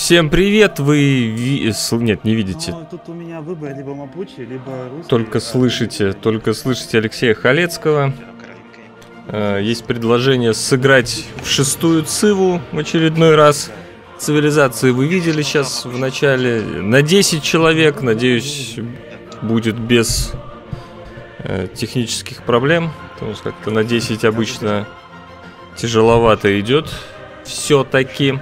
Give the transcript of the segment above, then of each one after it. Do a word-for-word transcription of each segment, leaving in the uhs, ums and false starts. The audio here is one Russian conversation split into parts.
Всем привет, вы ви... с- нет, не видите, Ну, тут у меня выбор либо мапучи, либо русский. только а, слышите, либо- только слышите Алексея Халецкого. Э, Есть предложение сыграть в шестую циву в очередной раз. Цивилизации вы видели сейчас в начале. На десять человек, надеюсь, будет без э, технических проблем. Потому что как-то на десять обычно тяжеловато идет. Все-таки.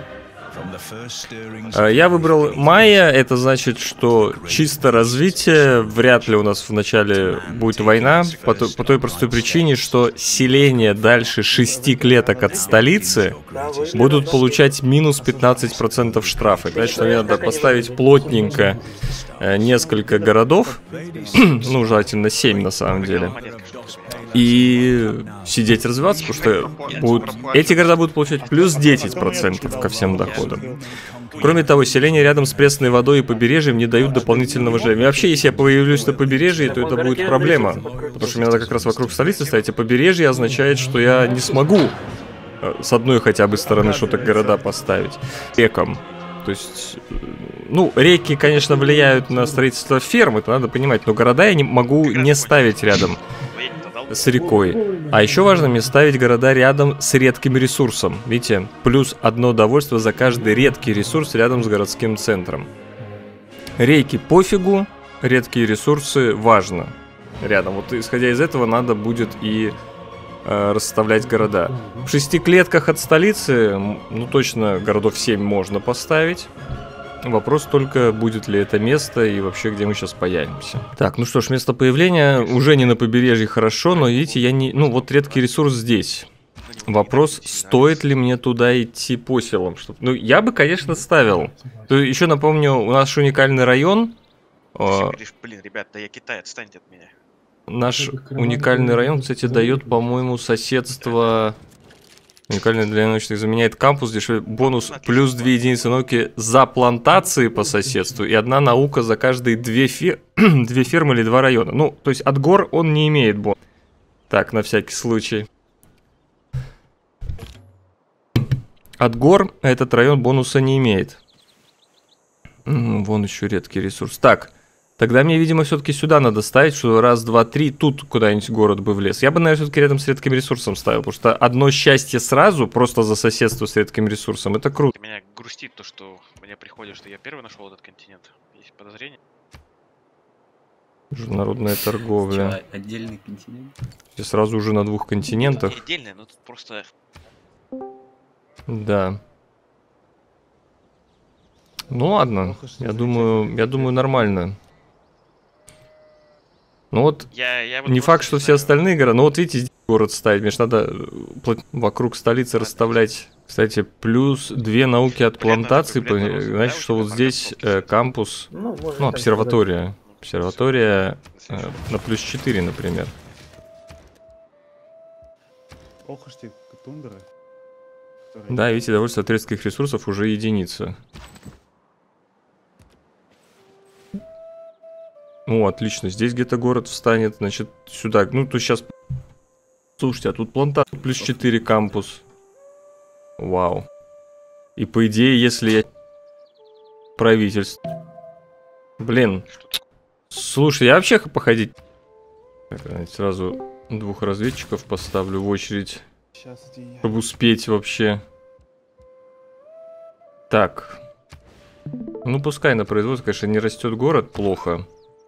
Я выбрал майя, это значит, что чисто развитие, вряд ли у нас вначале будет война, по, то- по той простой причине, что селения дальше шести клеток от столицы будут получать минус пятнадцать процентов штрафа. Это значит, что мне надо поставить плотненько э, несколько городов, ну, желательно семь на самом деле, и сидеть развиваться, потому что будут, эти города будут получать плюс десять процентов ко всем доходам. Кроме того, селения рядом с пресной водой и побережьем не дают дополнительного жилья. И вообще, если я появлюсь на побережье, то это будет проблема, потому что мне надо как раз вокруг столицы стоять, а побережье означает, что я не смогу э, с одной хотя бы стороны что-то города поставить. Рекам. То есть, э, ну, реки, конечно, влияют на строительство ферм, это надо понимать, но города я не могу не ставить рядом с рекой. А еще важно мне ставить города рядом с редким ресурсом. Видите, плюс одно довольство за каждый редкий ресурс рядом с городским центром. Реки пофигу, редкие ресурсы важно рядом. Вот исходя из этого надо будет и э, расставлять города. В шести клетках от столицы, м, ну точно городов семь можно поставить. Вопрос только, будет ли это место и вообще, где мы сейчас появимся. Так, ну что ж, место появления уже не на побережье, хорошо, но видите, я не... Ну, вот редкий ресурс здесь. Вопрос, стоит ли мне туда идти по селам? Чтоб... Ну, я бы, конечно, ставил. Еще напомню, у нас уникальный район. Ты э, всё говоришь, блин, ребят, да я Китай, отстаньте от меня. Наш уникальный район, кстати, дает, по-моему, соседство... Уникальный для научных заменяет кампус, дешевле бонус плюс две единицы науки за плантации по соседству и одна наука за каждые две, фер... две фермы или два района. Ну, то есть от гор он не имеет бонус. Так, на всякий случай. От гор этот район бонуса не имеет. М, Вон еще редкий ресурс. Так, тогда мне, видимо, все-таки сюда надо ставить, что раз, два, три, тут куда-нибудь город бы влез. Я бы, наверное, все-таки рядом с редким ресурсом ставил, потому что одно счастье сразу, просто за соседство с редким ресурсом, это круто. Меня грустит то, что мне приходит, что я первый нашел этот континент. Есть подозрение. Международная торговля. Чё, отдельный континент? И сразу уже на двух континентах. Не отдельное, но тут просто... Да. Ну ладно, я думаю, я думаю, нормально. Ну вот, Я, я вот не просто факт, что не все знаю. остальные города, но вот видите, здесь город ставить, мне ж надо э, пла- вокруг столицы расставлять. Кстати, плюс две науки от Блин, плантации, такой, блин, по- народ, значит, да, что у тебя вот пока здесь кнопки э, стоят. кампус, Ну, можно ну, так обсерватория. Обсерватория До э, следующего. на плюс четыре, например. сказать. Ох уж ты, тундры. которые- Да, видите, довольство от редких ресурсов уже единица. О, отлично, здесь где-то город встанет, значит, сюда. Ну, то сейчас... Слушайте, а тут плантация плюс четыре кампус. Вау. И по идее, если я... Правительство. Блин. Слушай, я вообще походить... Так, давайте сразу двух разведчиков поставлю в очередь, Сейчас где я? чтобы успеть вообще. Так. Ну, пускай на производство, конечно, не растет город, плохо.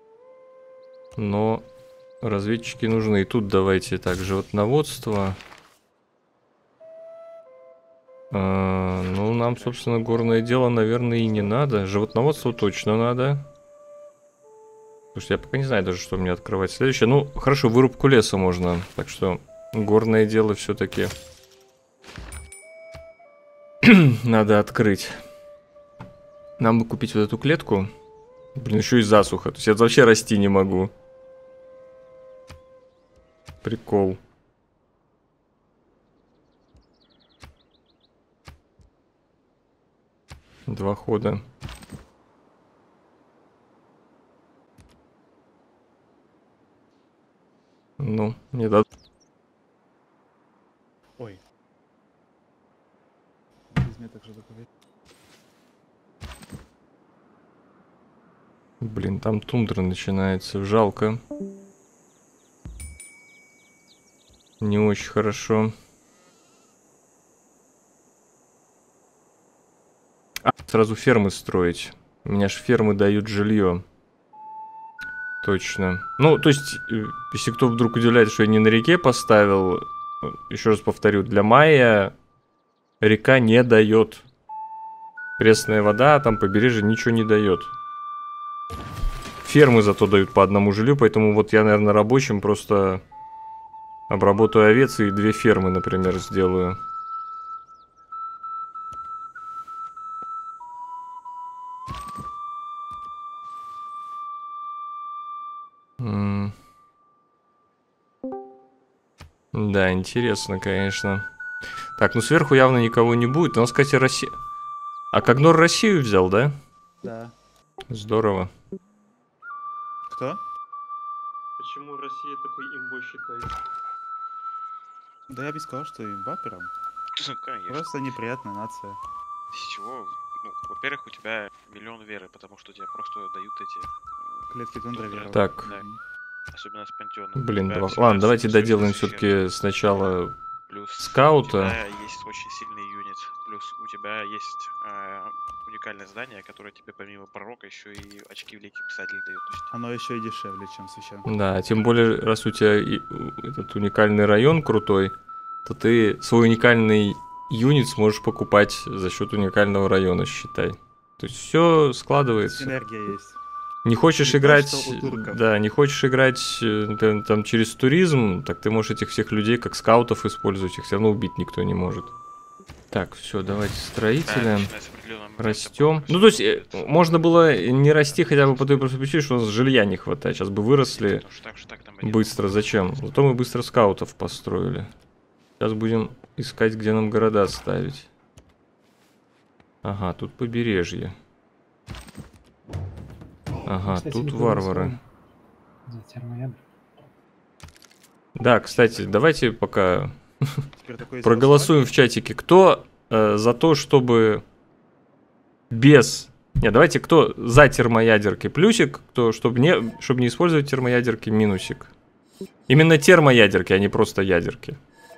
Но разведчики нужны. И тут давайте так, животноводство. А, ну, нам, собственно, горное дело, наверное, и не надо. Животноводство точно надо. Слушайте, я пока не знаю даже, что мне открывать следующее. Ну, хорошо, вырубку леса можно. Так что горное дело все-таки надо открыть. Нам бы купить вот эту клетку. Блин, еще и засуха. То есть я вообще расти не могу. Прикол. Два хода. Ну, не дадут. Ой. Без меток же заповедь. Блин, там тундра начинается. Жалко. Не очень хорошо. А, сразу фермы строить. У меня ж фермы дают жилье. Точно. Ну, то есть, э, если кто вдруг удивляется, что я не на реке поставил, еще раз повторю, для мая река не дает. Пресная вода, а там побережье ничего не дает. Фермы зато дают по одному жилью, поэтому вот я, наверное, рабочим просто обработаю овец и две фермы, например, сделаю. М. Да, интересно, конечно. Так, ну сверху явно никого не будет. У нас, кстати, Россия... А Когнор Россию взял, да? Да. Здорово. Кто? Почему Россия такой имбой считает? Да я бы сказал, что имба прям. Ну, конечно. Просто неприятная нация. С чего? Ну, во-первых, у тебя миллион веры, потому что тебе просто дают эти... м, Клетки тундры тундры. веры. Так. Да. Особенно с пантеоном. Блин, У тебя два. всегда Ладно, давайте особенно доделаем священный. все-таки сначала Плюс скаута. у тебя есть очень сильный юнит. Плюс у тебя есть э, уникальное здание, которое тебе помимо пророка еще и очки великий писатель дает. То есть, Оно еще и дешевле, чем священка. Да, тем более, раз у тебя и- у- этот уникальный район крутой, то ты свой уникальный юнит сможешь покупать за счет уникального района, считай. То есть все складывается. Синергия есть. Не хочешь Не то, играть, что у турков. да, не хочешь играть э, например, там через туризм, так ты можешь этих всех людей как скаутов использовать, их все равно убить никто не может. Так, все, давайте да, строителя. начиная с определенного момента Растем. будет Ну, то есть, всё э, будет. можно было не расти хотя бы по той простой причине, что у нас жилья не хватает. Сейчас бы выросли Потому что так, что так там один быстро. Зачем? Зато мы быстро скаутов построили. Сейчас будем искать, где нам города ставить. Ага, тут побережье. Ага, Кстати, тут не варвары. проголосовали за термоядр. Да, кстати, давайте пока Теперь такой есть проголосуем в чатике. Кто э, за то, чтобы без... Нет, давайте, кто за термоядерки плюсик, кто, чтобы не, чтобы не использовать термоядерки минусик. Именно термоядерки, а не просто ядерки.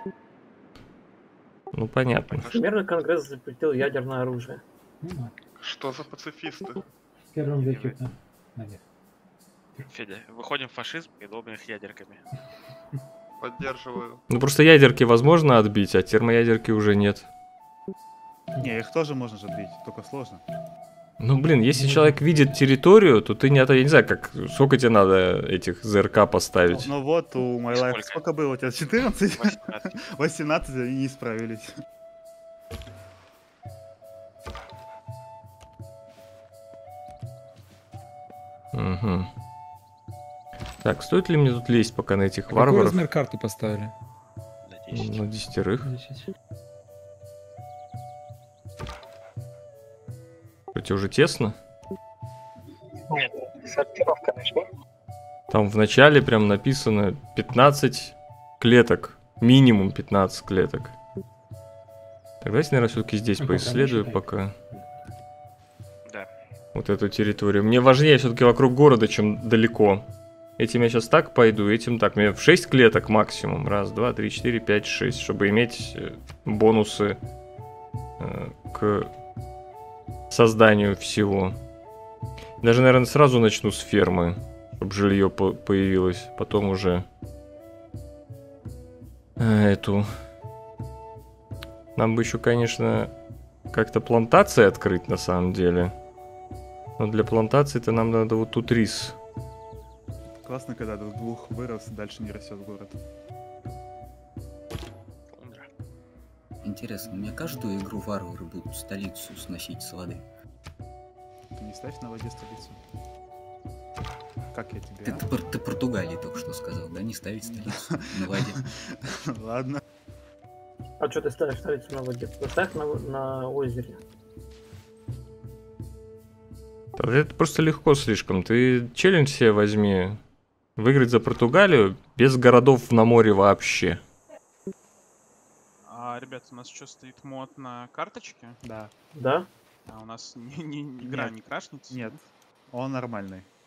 Ну, понятно. Примерно Конгресс запретил ядерное оружие. Ну да, Что за пацифисты? в первом веке это... Да, нет. Федя, выходим в фашизм и долбим их ядерками. Поддерживаю. Ну, просто ядерки возможно отбить, а термоядерки уже нет. Не, их тоже можно же отбить, только сложно. Ну, блин, если человек видит территорию, то ты не... Я не знаю, как, сколько тебе надо этих ЗРК поставить. Ну вот, у My Life Сколько? сколько было? У тебя четырнадцать? восемнадцать. восемнадцать, они не справились. Угу. Так, стоит ли мне тут лезть пока на этих Какой варваров? размер карты поставили? На десять. На десятерых. Десять. Что, тебе уже тесно? Нет, сортировка начни. Там в начале прям написано пятнадцать клеток. Минимум пятнадцать клеток. Так, давайте, наверное, все-таки здесь Ну, поисследую пока пока Да. вот эту территорию. Мне важнее все-таки вокруг города, чем далеко. Этим я сейчас так пойду, этим так. Мне в шесть клеток максимум. Раз, два, три, четыре, пять, шесть. Чтобы иметь э, бонусы э, к созданию всего. Даже, наверное, сразу начну с фермы, чтобы жилье по- появилось. Потом уже э, эту... Нам бы еще, конечно, как-то плантации открыть на самом деле. Но для плантации-то нам надо вот тут рис. Классно, когда до двух вырос, дальше не растет город. Тундра. Интересно, у меня каждую игру варвары будут столицу сносить с воды. Ты не ставь на воде столицу. Как я тебе? Ты, ты, Пор- ты Португалии только что сказал, да? Не ставить столицу на воде. а? Ладно. А что ты ставишь столицу на воде? Поставь на, на озере. Да это просто легко слишком. Ты челлендж себе возьми. Выиграть за Португалию без городов на море вообще. А, ребят, у нас что, стоит мод на карточке? Да. Да? А у нас не, не- игра Нет. не крашнется? Нет. Он нормальный.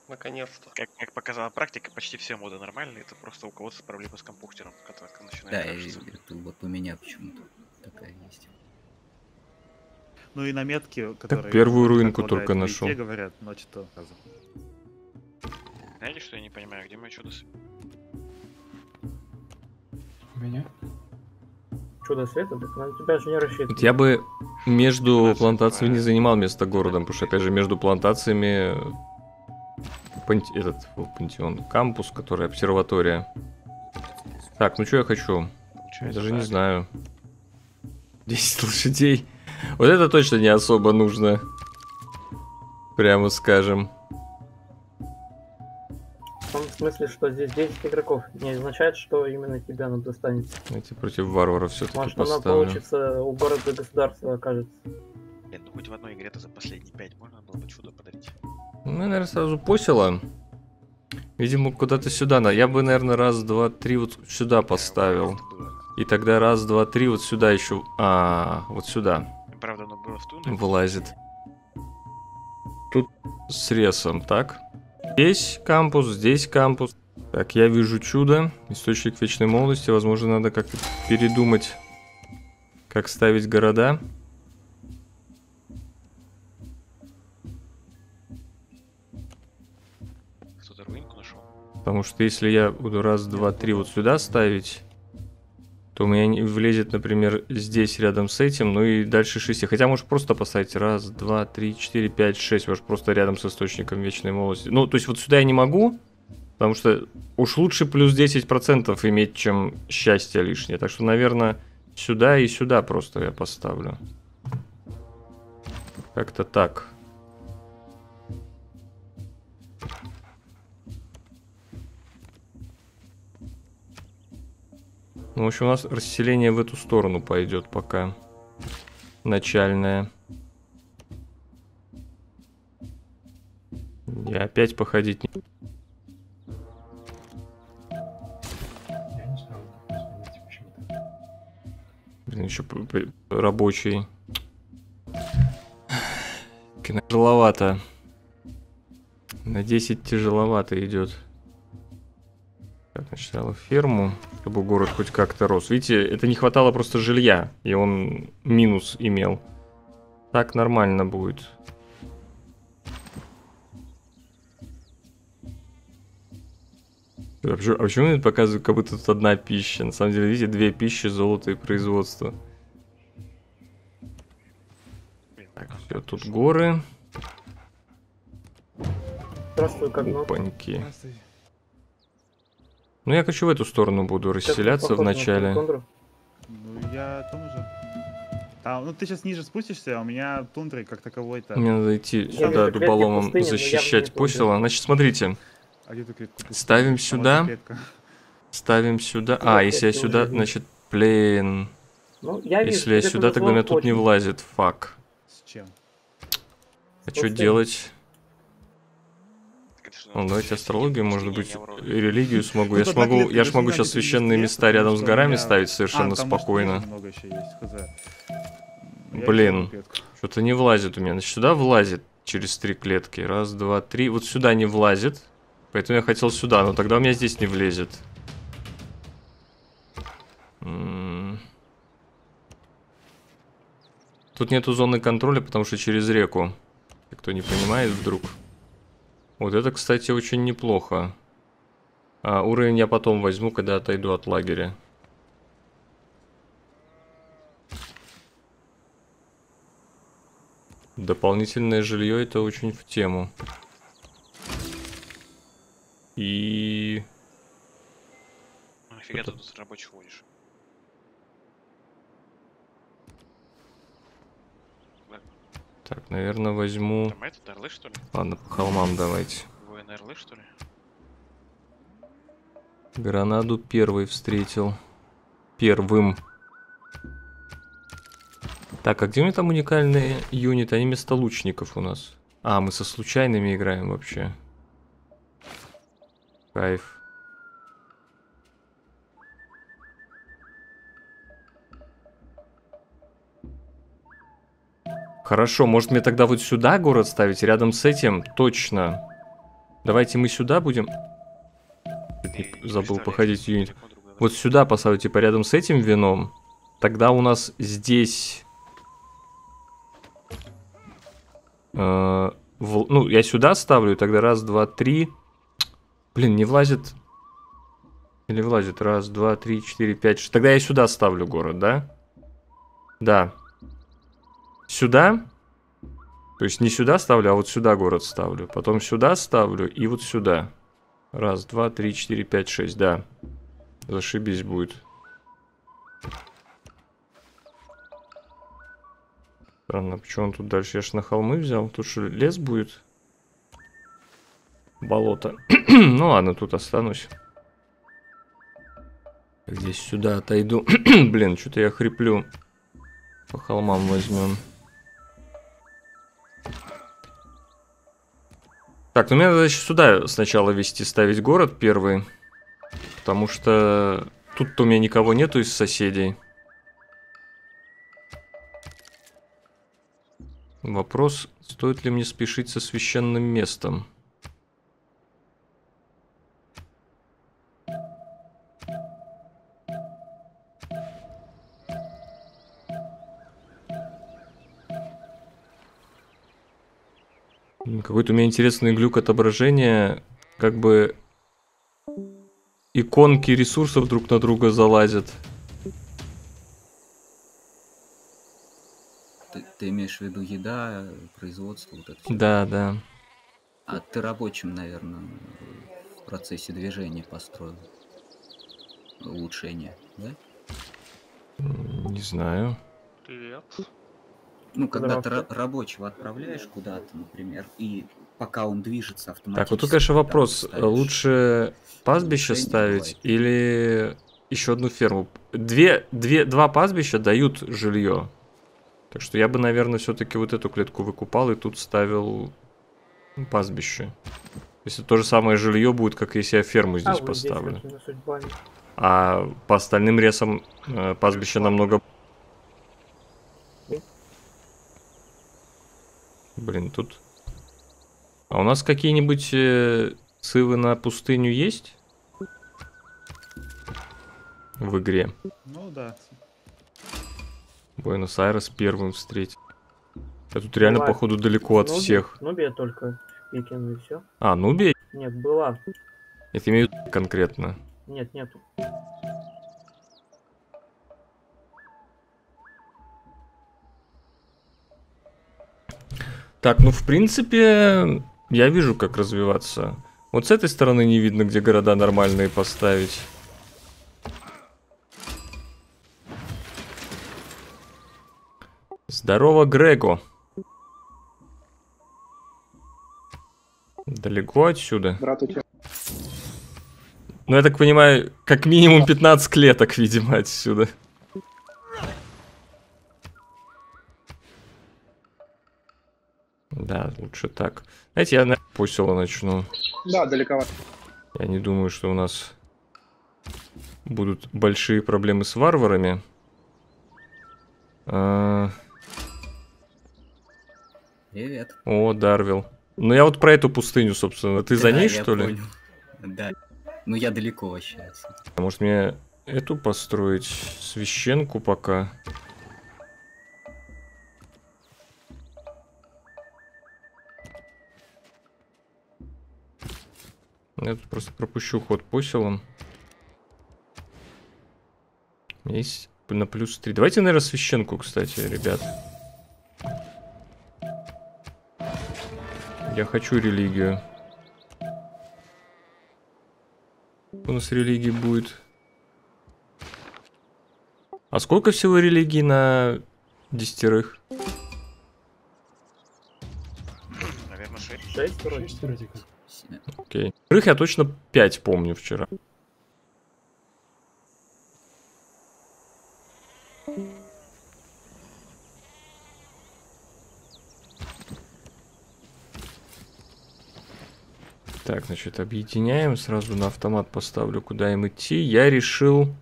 Наконец-то. Как, как показала практика, почти все моды нормальные, это просто у кого-то проблемы с компьютером, который начинает Да, и крашиться. это вот у меня почему-то такая есть. Ну и на метке, которые... первую вроде руинку как только лагает в нашел. вейте, говорят, но что-то... Знаете, что я не понимаю, где мое чудо? У меня? Чудо света, так на тебя же не рассчитывают. Вот я бы между Плантация, плантациями не правильно. занимал место городом, потому что, опять же, между плантациями панте- этот фу, пантеон, кампус, который обсерватория. Так, ну что я хочу? Я Получается, даже не так. знаю. десять лошадей. Вот это точно не особо нужно. Прямо скажем. В том смысле, что здесь десять игроков не означает, что именно тебя надо достанет. Давайте против варваров все-таки Может, она поставлю. получится у города государства окажется. Блин, ну хоть в одной игре-то за последние пять можно было бы чудо подарить. Ну, я, наверное, сразу посела. Видимо, куда-то сюда надо. Я бы, наверное, раз, два, три вот сюда поставил. Это было. И тогда раз, два, три вот сюда еще. А, вот сюда Правда, оно было в тундре. вылазит. Тут с ресом, так? Здесь кампус, здесь кампус. Так, я вижу чудо. Источник вечной молодости. Возможно, надо как-то передумать, как ставить города. Кто-то руинку нашел. Потому что если я буду раз, два, три вот сюда ставить, то у меня не влезет, например, здесь рядом с этим, ну и дальше шесть. Хотя может просто поставить раз, два, три, четыре, пять, шесть, может просто рядом с источником вечной молодости. Ну, то есть вот сюда я не могу, потому что уж лучше плюс десять процентов иметь, чем счастье лишнее. Так что, наверное, сюда и сюда просто я поставлю. Как-то так. Ну, в общем, у нас расселение в эту сторону пойдет пока. Начальное. Я опять походить не... Я не знаю, посмотрите, почему-то. Блин, еще рабочий. Тяжеловато. На десять тяжеловато идет. Так, сначала ферму, чтобы город хоть как-то рос. Видите, это не хватало просто жилья, и он минус имел. Так нормально будет. А почему, а почему мне показывают, как будто тут одна пища? На самом деле, видите, две пищи, золото и производство. Блин, Так, все, тут горы. Здравствуй, как ну. Опаньки. Ну, я хочу в эту сторону буду расселяться в начале. Ну, я о том же. А, ну ты сейчас ниже спустишься, а у меня тундры как таковой-то. Мне надо идти Я сюда вижу клетки дуболомом пустыни, но явно не защищать тундра. посела. Значит, смотрите. А где ты клетку пустишь? Ставим Там сюда. одна клетка. Ставим сюда. Сюда А, если я клетки сюда, уже есть. значит, блин. Ну, я вижу, Если я тебе сюда, тогда у меня повезло тут не очень. влазит. Фак. С чем? А что Пустыня. делать? так это что, Ну, давайте счастье астрологию, не может пустыни, быть, не Авроры. и религию смогу. Ну, Я тут смогу, одна клетка, я ж даже могу не знаю, сейчас где священные пиздец, места рядом потому с что у горами меня- ставить А, совершенно там, может, спокойно. ниже много еще есть, хз. Я Блин. ищу клетку. Что-то не влазит у меня. Значит, сюда влазит через три клетки. Раз, два, три. Вот сюда не влазит. Поэтому я хотел сюда, но тогда у меня здесь не влезет. М. Тут нету зоны контроля, потому что через реку. Кто не понимает вдруг. Вот это, кстати, очень неплохо. А, уровень я потом возьму, когда отойду от лагеря. Дополнительное жилье это очень в тему. И... Ну, нафига Это- ты тут рабочий ходишь? Так, наверное, возьму... Там это, Эрлы, что ли? Ладно, по холмам давайте. Воин Эрлы, что ли? Гранаду первый встретил. Первым. Так, а где у меня там уникальные юниты? Они вместо лучников у нас. А, мы со случайными играем вообще. Кайф. Хорошо, может мне тогда вот сюда город ставить, рядом с этим? Точно. Давайте мы сюда будем... И Забыл представляете походить в друг юнит. друг друга, да? Вот сюда поставлю, типа, рядом с этим вином. Тогда у нас здесь... э, в- ну, я сюда ставлю, и тогда раз, два, три... Блин, не влазит... Или влазит? Раз, два, три, четыре, пять, шесть. Тогда я сюда ставлю город, да? Да. Сюда? То есть не сюда ставлю, а вот сюда город ставлю. Потом сюда ставлю и вот сюда. Раз, два, три, четыре, пять, шесть, да. Зашибись будет. Странно, почему он тут дальше? Я ж на холмы взял. Тут что, лес будет? Болото. Ну ладно, тут останусь. Здесь сюда отойду. Блин, что-то я хриплю. По холмам возьмем. Так, ну мне надо еще сюда сначала вести, ставить город первый. Потому что тут-то у меня никого нету из соседей. Вопрос, стоит ли мне спешить со священным местом? Какой-то у меня интересный глюк отображения. Как бы иконки ресурсов друг на друга залазят. Ты, ты имеешь в виду еда, производство, вот это всё? Да, да. А ты рабочим, наверное, в процессе движения построил улучшение, да? М, Не знаю. Привет. Ну, когда ты Здравствуй. ра- рабочего отправляешь куда-то, например, и пока он движется автоматически... Так, вот тут, конечно, там вопрос. ставишь Лучше пастбище улучшение, ставить бывает. или еще одну ферму? Две, две, два пастбища дают жилье. Так что я бы, наверное, все-таки вот эту клетку выкупал и тут ставил пастбище. Если то же самое жилье будет, как если я ферму А, здесь вы здесь поставлю. какими судьбами? А по остальным ресам э, пастбище намного... Блин, тут... А у нас какие-нибудь э, ссылы на пустыню есть? В игре. Ну да. Буэнос-Айрес первым встретить. Я тут реально, Бывает. походу, далеко от Нуби- всех. Нубия только викинг и все. А, Нубия? Нет, была. Я имею в виду конкретно. Нет, нету. Так, ну, в принципе, я вижу, как развиваться. Вот с этой стороны не видно, где города нормальные поставить. Здорово, Грего. Далеко отсюда? Здравствуйте. Ну, я так понимаю, как минимум пятнадцать клеток, видимо, отсюда. Да, лучше так. Знаете, я на посела начну. Да, далековато. Я не думаю, что у нас будут большие проблемы с варварами. А, Привет. О, Дарвил. Ну, я вот про эту пустыню, собственно. Ты за Да, ней, я что ли? понял. Да. Ну, я далеко вообще отсюда. А может мне эту построить? Священку пока. Я тут просто пропущу ход по селам. У меня есть на плюс три. Давайте, наверное, священку, кстати, ребят. Я хочу религию. У нас религии будет. А сколько всего религий на десятерых? Наверное, шесть. Шесть вроде. Шесть вроде как. Семь. Окей. Рых я точно пять помню вчера. Так, значит, объединяем. Сразу на автомат поставлю, куда им идти. Я решил...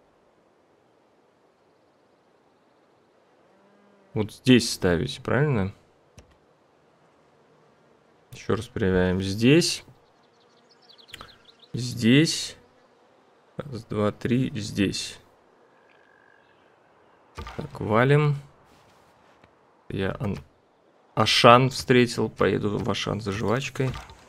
Вот здесь ставить, правильно? Еще раз проверяем. Здесь. Здесь. Раз, два, три. Здесь. Так, валим. Я Ан... Ашан встретил. Поеду в Ашан за жвачкой.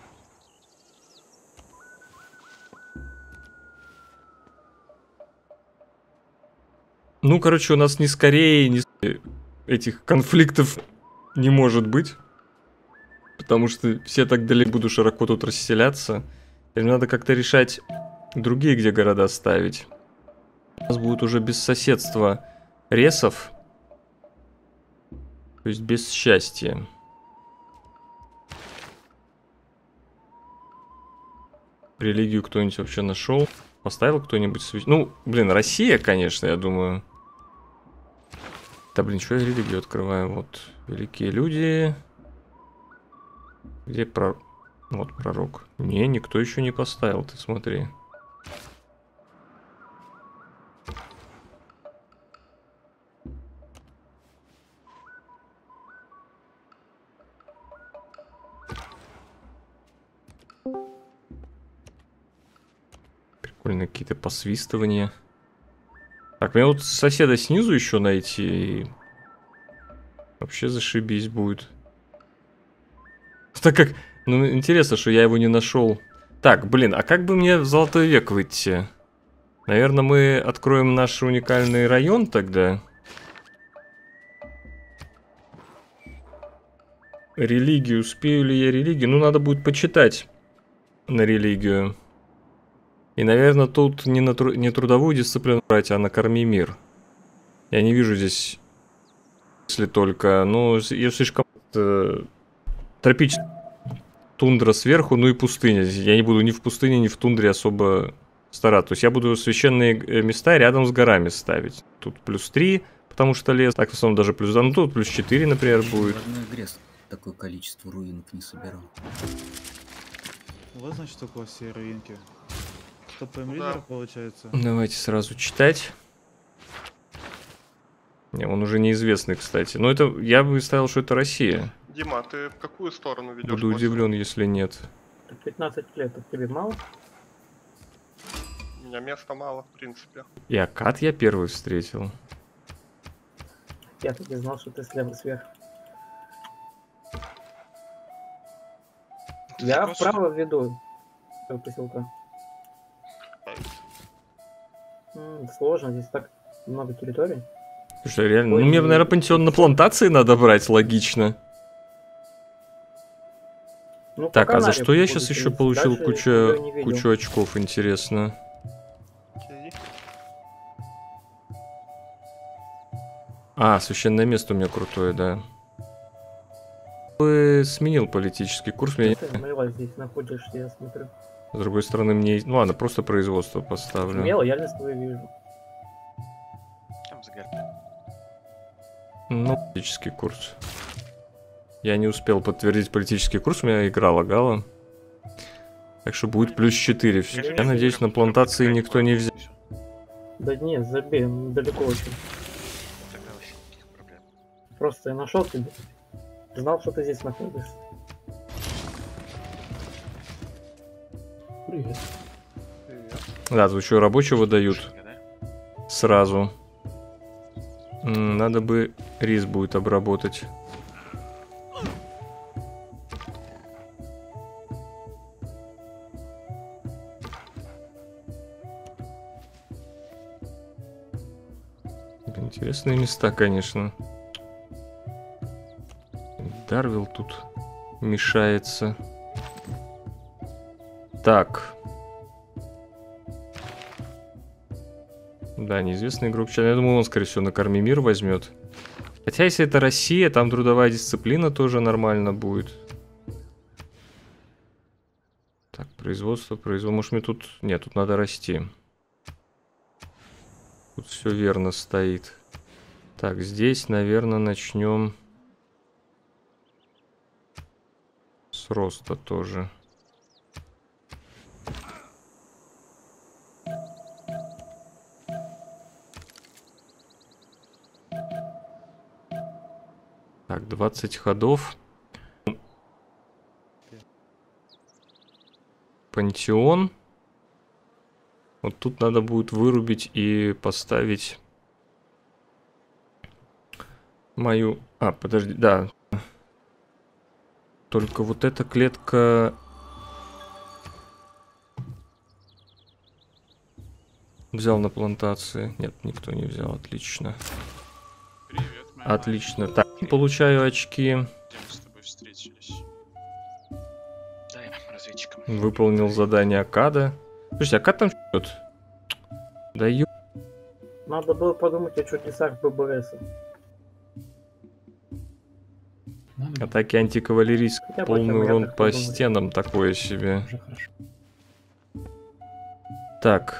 Ну, короче, у нас ни скорее, ни этих конфликтов не может быть. Потому что все так далеко буду широко тут расселяться. Теперь надо как-то решать другие, где города ставить. У нас будет уже без соседства ресов. То есть без счастья. Религию кто-нибудь вообще нашел? Поставил кто-нибудь свеч... Ну, блин, Россия, конечно, я думаю. Да, блин, что я религию открываю? Вот, великие люди. Где про... Вот, пророк. Не, никто еще не поставил, ты смотри. Прикольно, какие-то посвистывания. Так, мне вот соседа снизу еще найти. И... Вообще зашибись будет. Так как... Ну, интересно, что я его не нашел. Так, блин, а как бы мне в Золотой век выйти? Наверное, мы откроем наш уникальный район тогда. Религию. Успею ли я религию? Ну, надо будет почитать на религию. И, наверное, тут не, на тру... не трудовую дисциплину брать, а накорми мир. Я не вижу здесь... Если только... Ну, ее слишком... Э, тропическая тундра сверху, ну и пустыня. Я не буду ни в пустыне, ни в тундре особо стараться. То есть я буду священные места рядом с горами ставить. Тут плюс три, потому что лес. Так, в основном даже плюс два. Ну, тут плюс четыре, например, будет. В одной игре такое количество руинок не собирал. Вот, значит, такое все руинки. Топаем Да. лидера, получается. Давайте сразу читать. Не, он уже неизвестный, кстати. Но это... Я бы ставил, что это Россия. Дима, ты в какую сторону ведешь? Буду удивлен, если нет. пятнадцать лет, так тебе мало? У меня места мало, в принципе. И Акад я первый встретил. Я так и знал, что ты слева сверху. Ты Я такой вправо веду этого поселка. М, сложно, здесь так много территорий. Слушай, реально, Ой, ну мне, не- наверное, пантеон на плантации надо брать, логично. Ну, Так, по а за Канаре что я буду сейчас еще селиться. получил Дальше кучу, её не видел. кучу очков, интересно? Окей. А, священное место у меня крутое, да. Ты сменил политический курс, меня... Ты смело здесь находишься, я смотрю. С другой стороны, мне... Ну ладно, просто производство поставлю. Смело, я лес твою вижу. Там загар. Ну, политический курс. Я не успел подтвердить политический курс, у меня игра лагала. Так что будет плюс четыре. Я надеюсь, на плантации никто не взял. Да нет, забей, он далеко очень. Тогда вообще никаких проблем. Просто я нашел тебя. Знал, что ты здесь находишься. Привет. Привет. Да, тут еще рабочего дают Шага, да? сразу. М, Надо бы рис будет обработать. Интересные места, конечно. Дарвилл тут мешается. Так. Да, неизвестный игрок. Я думаю, он, скорее всего, накорми мир возьмет. Хотя, если это Россия, там трудовая дисциплина тоже нормально будет. Так, производство, производство. Может, мне тут... Нет, тут надо расти. Тут все верно стоит. Так, здесь, наверное, начнем с роста тоже. Так, двадцать ходов. Пантеон. Вот тут надо будет вырубить и поставить мою... А, подожди, да. Только вот эта клетка... Взял на плантации. Нет, никто не взял. Отлично. Привет, моя Отлично. Так, получаю очки. Где мы с тобой встретились? Да, я разведчиком. Выполнил задание Акада. Слушайте, Акад там что-то? Да ё... Надо было подумать о чудесах ББС. Надо Атаки антикавалерийск. Я Полный понял, я урон так по подумал. стенам такое себе. уже хорошо. Так.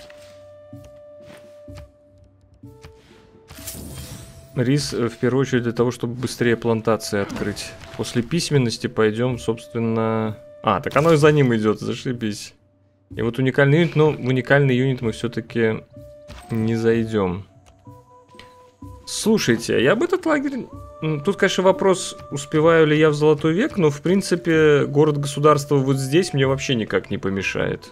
Рис э, в первую очередь для того, чтобы быстрее плантации открыть. После письменности пойдем, собственно... А, так оно и за ним идет, зашибись. И вот уникальный юнит, но в уникальный юнит мы все-таки не зайдем. Слушайте, я бы этот лагерь... м, Тут, конечно, вопрос, успеваю ли я в Золотой век, но, в принципе, город-государство вот здесь мне вообще никак не помешает.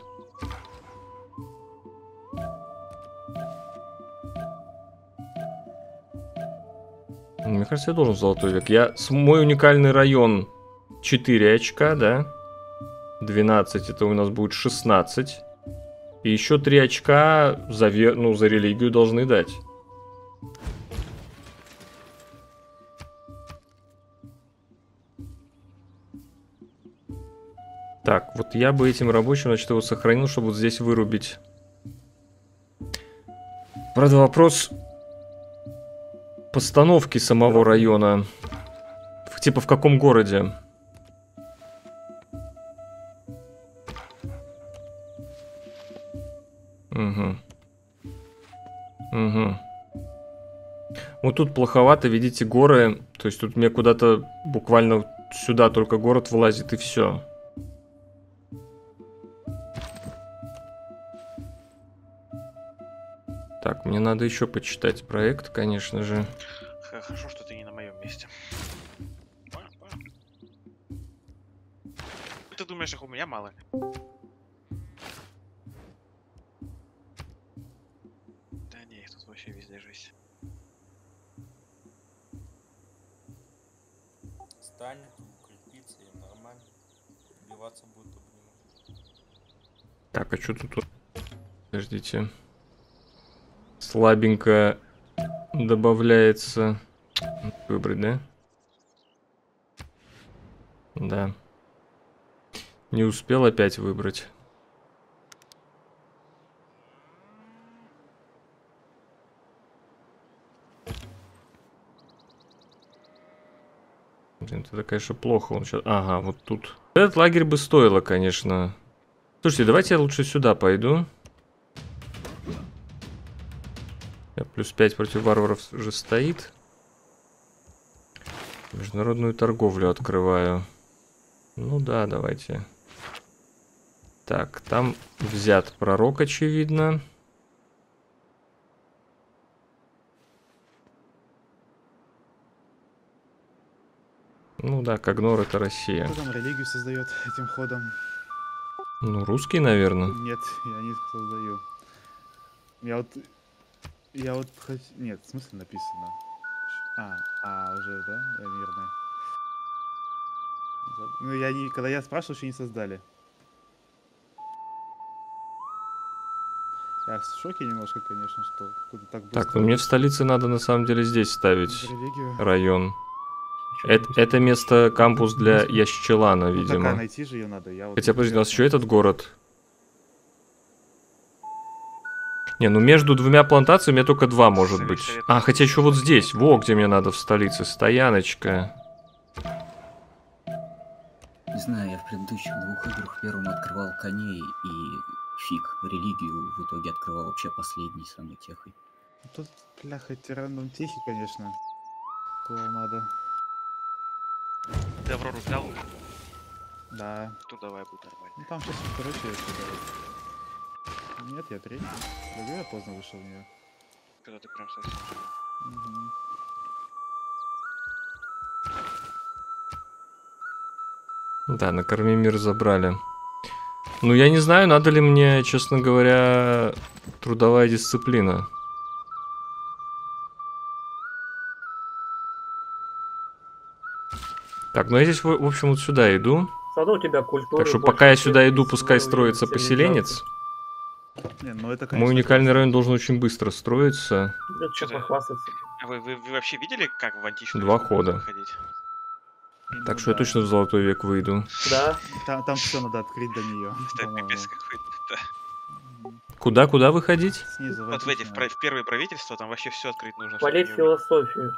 Мне кажется, я должен в Золотой век. Я... с- Мой уникальный район четыре очка, да? двенадцать, это у нас будет шестнадцать. И еще три очка за, ве- ну, за религию должны дать. Так, вот я бы этим рабочим, значит, его сохранил, чтобы вот здесь вырубить. Правда, вопрос постановки самого района. В- Типа в каком городе? Угу. Угу. Вот тут плоховато, видите, горы. То есть тут мне куда-то буквально сюда только город влазит и все. Так, мне надо еще почитать проект, конечно же. Х- Хорошо, что ты не на моем месте. Па, па. Ты думаешь, их у меня мало? Да не, их тут вообще везде жизнь. Станет, укрепится и нормально. Убиваться будет обнимать. Так, а что тут? Подождите. Слабенько добавляется. Выбрать, да? Да. Не успел опять выбрать. Блин, это, конечно, плохо. Он сейчас... Ага, вот тут. Этот лагерь бы стоило, конечно. Слушайте, давайте я лучше сюда пойду. Я плюс пять против варваров уже стоит. Международную торговлю открываю. Ну да, давайте. Так, там взят пророк, очевидно. Ну да, Когнор это Россия. Кто там религию создает этим ходом? Ну, русский, наверное. Нет, я не создаю. Я вот... Я вот хочу... Нет, в смысле написано? А, а, уже, да? Я мирная. За- Ну, я не... Когда я спрашивал, еще не создали. Я в шоке немножко, конечно, что кто-то так быстро... Так, ну мне в столице надо на самом деле здесь ставить религию. район. Чё, Это, быстро? это место кампус для Ящелана, Ну, такая, видимо. найти же ее надо. Я вот Хотя, подожди, у нас интересно. еще этот город. Не, ну между двумя плантациями только два может Совет- быть. совет- А, хотя еще вот здесь, во, где мне надо в столице, стояночка. Не знаю, я в предыдущих двух играх первым открывал коней и фиг, религию в итоге открывал вообще последней самой техой. Тут, бляха, тиран тихий, конечно. Кого надо. Ты Аврору взял? Да. То давай, будет нормально. Ну там сейчас второй человек сюда. Нет, я третий. Говорю, я поздно вышел в нее. Когда ты прям совсем... Мгм. Да, накорми мир забрали. Ну, я не знаю, надо ли мне, честно говоря, трудовая дисциплина. Так, ну я здесь, в в общем, вот сюда иду. Зато у тебя культура. Так что пока я сюда иду, пускай строится поселенец. Не, ну это, Мой конечно, уникальный это- район должен очень быстро строиться. Да что Чё-то- похвастаться. А вы, вы, вы вообще видели, как в античную Два республику хода. выходить? Так ну что я да. точно в золотой век выйду. Да. Там, там все надо открыть до нее, Это по-моему. пипец какой-то. Да. Куда, куда выходить? Снизу. Вот в эти, в, античная. про- в первые правительства, там вообще все открыть нужно. чтобы Полить не- философию.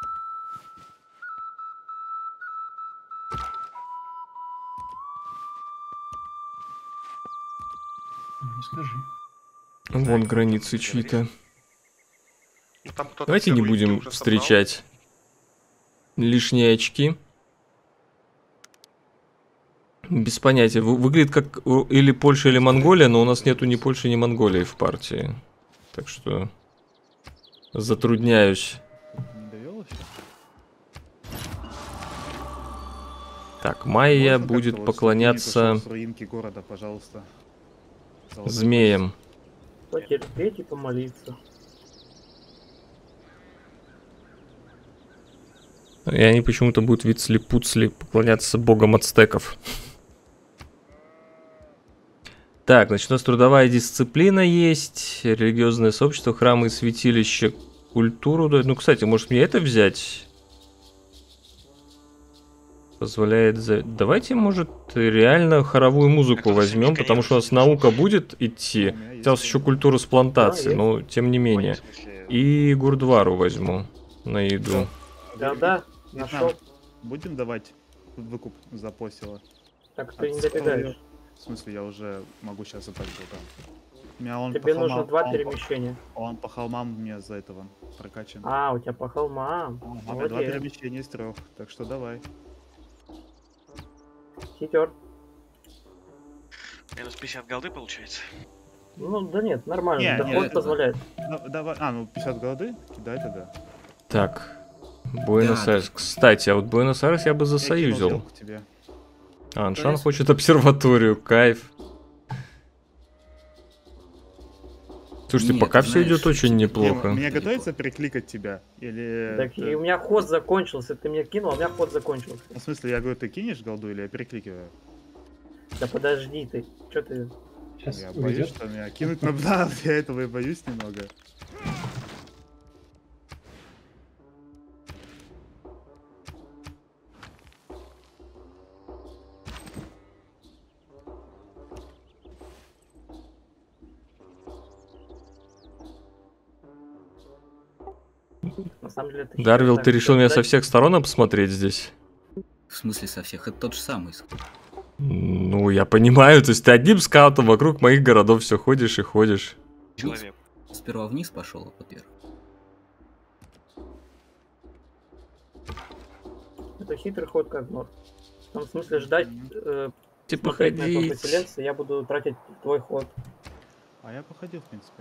Не скажи. Вон границы чьи-то. Ну, там кто-то Давайте не все руинки будем уже собрал. встречать лишние очки. Без понятия. Вы- Выглядит как у- или Польша, или Монголия, но у нас нету ни Польши, ни Монголии в партии. Так что затрудняюсь. Не довел еще? Так, Майя Можно будет как-то вот, поклоняться чтобы не пошел с руинки города, пожалуйста. Золотой змеям. Потерпеть и помолиться. И они почему-то будут вицли-пуцли поклоняться богам ацтеков. Так, значит, у нас трудовая дисциплина есть, религиозное сообщество, храмы и святилища, культуру. Да. Ну, кстати, может мне это взять? Позволяет... За... Давайте, может, реально хоровую музыку Как-то возьмем, механизм потому что у нас нашел. наука будет идти. У меня есть Хотя у нас еще культура с плантацией, Да, но тем не менее. В смысле, И гурдвару возьму на еду. Да, да, Вьетнам. нашел. Будем давать выкуп за посела? Так ты не Отстой. добегаешь. В смысле, я уже могу сейчас отдать туда. У меня он Тебе по нужно холмам- два он по- перемещения. Он по холмам мне за этого прокачан. А, у тебя по холмам. Ага, два Молодец. перемещения из трех, так что давай. Хитер. минус пятьдесят голды получается. Ну да нет, нормально. Не, Доход не, это- позволяет. Ну, давай. А, ну пятьдесят голды? Кидай тогда. Так, Буэнос-Айрес. Кстати, а вот Буэнос-Айрес я бы Я кинул засоюзил. сделку тебе. А, Аншан хочет обсерваторию, кайф. Слушайте, Нет, пока ты все знаешь, идет очень Дима, неплохо. мне Далеко. готовится перекликать тебя? Или... Так ты- и у меня ход закончился. Ты мне кинул, а у меня ход закончился. Ну, в смысле, я говорю, ты кинешь голду или я перекликиваю? Да подожди ты. Чё ты? Сейчас Я боюсь, уйдет. что меня кинуть на да, я этого и боюсь немного. На самом деле это Дарвил, хитер, ты так, решил меня ждать. со всех сторон обсмотреть здесь? В смысле со всех? Это тот же самый. Ну, я понимаю, то есть ты одним скаутом вокруг моих городов все ходишь и ходишь. Человек. Сперва вниз пошел, а во-первых. Это хитрый ход как норм. В том смысле ждать, э, Типа смотреть на этого ходить. поселенца, я буду тратить твой ход. А я походил, в принципе.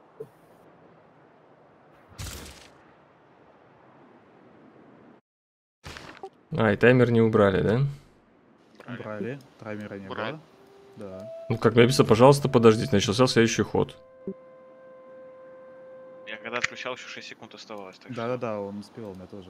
А, и таймер не убрали, да? Брали, таймера не Брали. было. Да. Ну, как написано, пожалуйста, подождите, начался следующий ход. Я когда отключал, еще шесть секунд оставалось. Так что- Да-да-да, он успел, у меня тоже.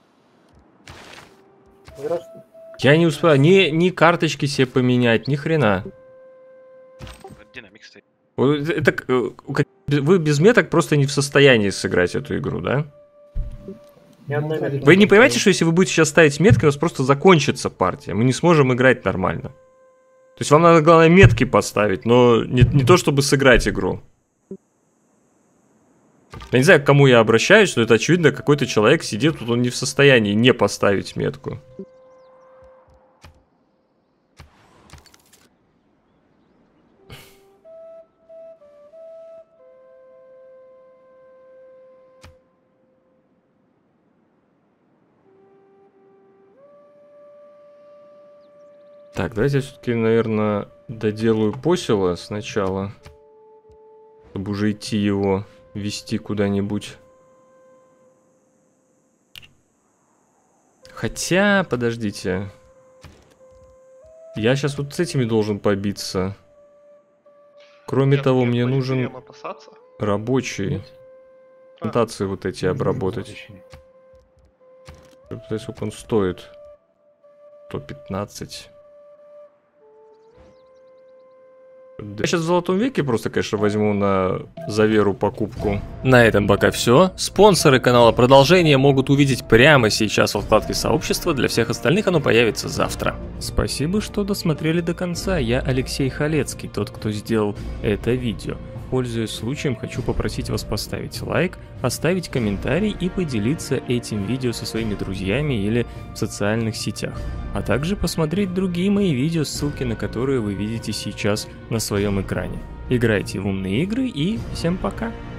Здравствуй. Я не успел ни, ни карточки себе поменять, ни хрена. Вот динамик стоит. Вот это к- э, как- вы без меток просто не в состоянии сыграть эту игру, да? Ни одной Ну, метки. Вы не понимаете, что если вы будете сейчас ставить метки, у нас просто закончится партия. Мы не сможем играть нормально. То есть вам надо, главное, метки поставить, но не, не то, чтобы сыграть игру. Я не знаю, к кому я обращаюсь, но это очевидно, какой-то человек сидит, тут он не в состоянии не поставить метку. Так, давайте я все-таки, наверное, доделаю посела сначала. Чтобы уже идти его вести куда-нибудь. Хотя, подождите. Я сейчас вот с этими должен побиться. Кроме Нет, того, нет, мне по нужен идеям опасаться. рабочий. Нет? Плантации вот эти обработать. Возвращение. Посмотреть, сколько он стоит. сто пятнадцать. Я сейчас в золотом веке просто, конечно, возьму на за веру покупку. На этом пока все. Спонсоры канала продолжения могут увидеть прямо сейчас во вкладке сообщества. Для всех остальных оно появится завтра. Спасибо, что досмотрели до конца. Я Алексей Халецкий, тот, кто сделал это видео. Пользуясь случаем, хочу попросить вас поставить лайк, оставить комментарий и поделиться этим видео со своими друзьями или в социальных сетях. А также посмотреть другие мои видео, ссылки на которые вы видите сейчас на своем экране. Играйте в умные игры и всем пока!